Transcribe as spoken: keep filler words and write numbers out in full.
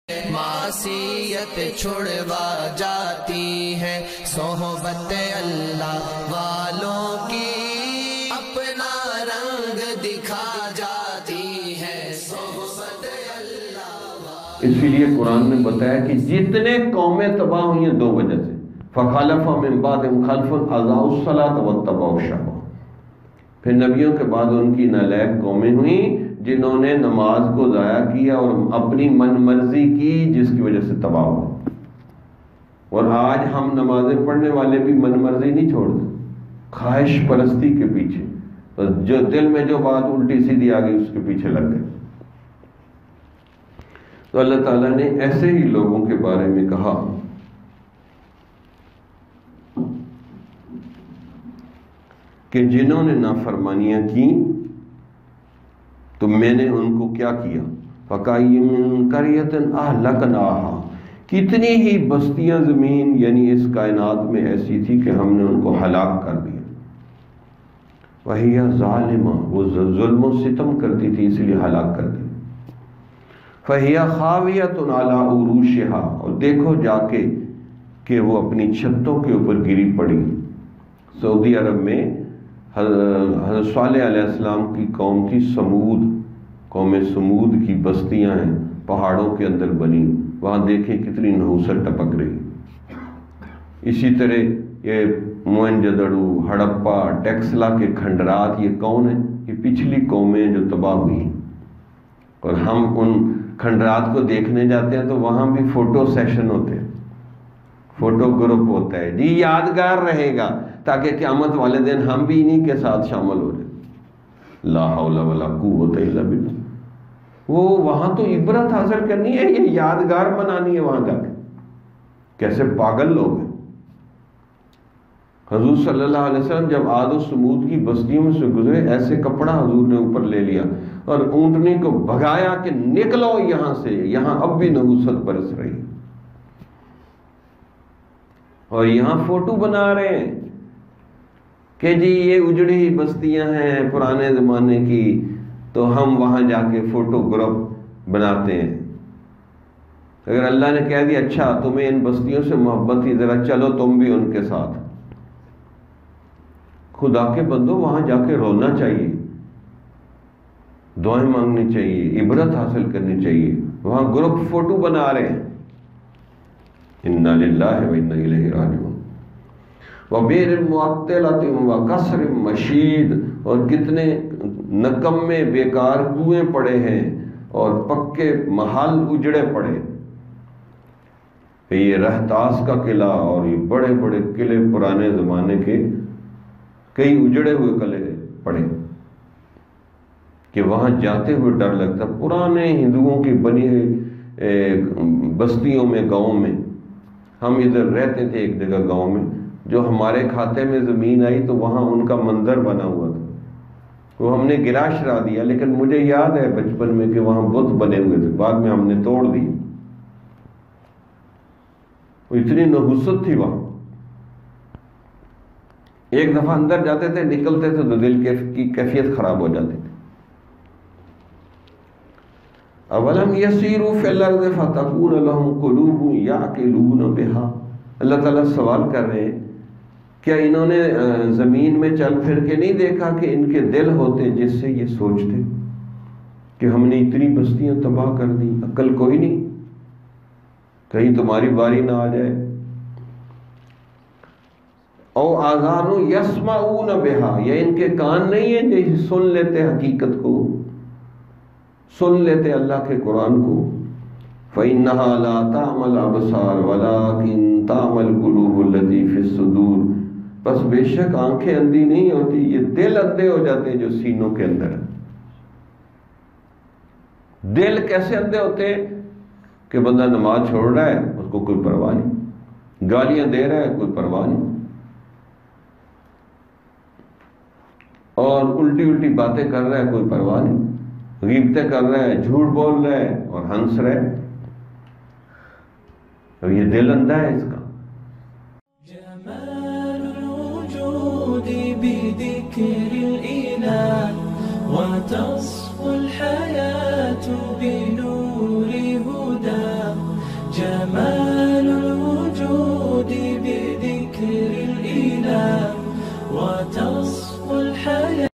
معصیت چھڑوا جاتی ہے، صحبت اللہ والوں کی اپنا رنگ دکھا جاتی ہے، صحبت اللہ۔ اسی لیے قرآن نے بتایا کہ جتنے قومیں تباہ ہوئی ہیں دو وجہ سے، فخلف من بعدہم خلف اضاعوا الصلاۃ واتبعوا الشہوات، پھر نبیوں کے بعد ان کی نالائق قومیں ہوئیں جنہوں نے نماز کو ضائع کیا اور اپنی من مرضی کی، جس کی وجہ سے تباہ ہوا۔ اور آج ہم نمازیں پڑھنے والے بھی من مرضی نہیں چھوڑتے، خواہش پرستی کے پیچھے، تو جو دل میں جو بات الٹی سیدھی آ گئی اس کے پیچھے لگ گئے۔ تو اللہ تعالیٰ نے ایسے ہی لوگوں کے بارے میں کہا کہ جنہوں نے نافرمانیاں کی تو میں نے ان کو کیا کیا، فَكَأَيٍّ مِّن قَرْيَةٍ أَهْلَكْنَاهَا، کتنی ہی بستیاں زمین یعنی اس کائنات میں ایسی تھی کہ ہم نے ان کو ہلاک کر دیا، وَهِيَ ظَالِمَةٌ، وہ ظلم و ستم کرتی تھی اس لیے ہلاک کر دی، فَهِيَ خَاوِيَةٌ عَلَىٰ عُرُوشِهَا، اور دیکھو جا کے کہ وہ اپنی چھتوں کے اوپر گری پڑی۔ سعودی عرب میں حضرت صالح علیہ السلام کی قوم تھی سمود، قوم سمود کی بستیاں ہیں پہاڑوں کے اندر بنی، وہاں دیکھیں کتنی نحوست ٹپک رہی۔ اسی طرح یہ موئنجدڑو، ہڑپا، ٹیکسلا کے کھنڈرات، یہ کون ہیں؟ یہ پچھلی قومیں جو تباہ ہوئی، اور ہم ان کھنڈرات کو دیکھنے جاتے ہیں تو وہاں بھی فوٹو سیشن ہوتے ہیں، فوٹو گروپ ہوتا ہے جی، یادگار رہے گا تاکہ قیامت والے دن ہم بھی انہی کے ساتھ شامل ہو جائیں۔ لا حول ولا قوت الا باللہ۔ وہ وہاں تو عبرت حاصل کرنی ہے، یہ یادگار بنانی ہے وہاں جا کے۔ کیسے پاگل لوگ ہیں۔ حضور صلی اللہ علیہ وسلم جب عاد و سمود کی بستیوں میں سے گزرے، ایسے کپڑا حضور نے اوپر لے لیا اور اونٹنی کو بھگایا کہ نکلو یہاں سے، یہاں اب بھی نحوست برس رہی، اور یہاں فوٹو بنا رہے ہیں کہ جی یہ اجڑی بستیاں ہیں پرانے زمانے کی، تو ہم وہاں جا کے فوٹو گروپ بناتے ہیں۔ اگر اللہ نے کہہ دیا اچھا تمہیں ان بستیوں سے محبت ہی، ذرا چلو تم بھی ان کے ساتھ، خدا کے بندو وہاں جا کے رونا چاہیے، دعائیں مانگنی چاہیے، عبرت حاصل کرنی چاہیے۔ وہاں گروپ فوٹو بنا رہے ہیں۔ انا للہ و انا الیہ راجعون۔ وَبِئْرٍ مُعَطَّلَةٍ وَقَصْرٍ مَشِيدٍ، اور کتنے نکمے بیکار کنویں پڑے ہیں اور پکے محل اجڑے پڑے۔ یہ رہتاس کا قلعہ اور یہ بڑے بڑے قلعے پرانے زمانے کے کئی اجڑے ہوئے قلعے پڑے کہ وہاں جاتے ہوئے ڈر لگتا۔ پرانے ہندوؤں کی بنی ہوئی بستیوں میں، گاؤں میں، ہم ادھر رہتے تھے ایک جگہ گاؤں میں، جو ہمارے کھاتے میں زمین آئی تو وہاں ان کا منظر بنا ہوا تھا، وہ ہم نے گرا شرا دیا، لیکن مجھے یاد ہے بچپن میں کہ وہاں بت بنے ہوئے تھے، بعد میں ہم نے توڑ دی۔ وہ اتنی نحوست تھی وہاں، ایک دفعہ اندر جاتے تھے نکلتے تھے تو دل کی کیفیت خراب ہو جاتی تھی۔ اولم یسیروا فی الارض فتکون لهم قلوب یعقلون بها، اللہ تعالیٰ سوال کر رہے ہیں کیا انہوں نے زمین میں چل پھر کے نہیں دیکھا کہ ان کے دل ہوتے جس سے یہ سوچتے کہ ہم نے اتنی بستیاں تباہ کر دی، عقل کوئی نہیں، کہیں تمہاری باری نہ آ جائے۔ او آذان یسمعون بہا، یا ان کے کان نہیں ہیں جو سن لیتے حقیقت کو، سن لیتے اللہ کے قرآن کو۔ فَإِنَّهَا لَا تَعْمَى الْأَبْصَارُ وَلَٰكِن تَعْمَى الْقُلُوبُ الَّتِي فِي الصُّدُورِ، بس بے شک آنکھیں اندھی نہیں ہوتی، یہ دل اندھے ہو جاتے ہیں جو سینوں کے اندر ہیں۔ دل کیسے اندھے ہوتے ہیں کہ بندہ نماز چھوڑ رہا ہے اس کو کوئی پرواہ نہیں، گالیاں دے رہا ہے کوئی پرواہ نہیں، اور الٹی الٹی باتیں کر رہا ہے کوئی پرواہ نہیں، غیبتیں کر رہا ہے، جھوٹ بول رہا ہے اور ہنس رہا ہے، اور یہ دل اندھا ہے اس کا۔ جمال الوجود بذكر الإله وتصفو الحياة بنور هداه بذكر الإله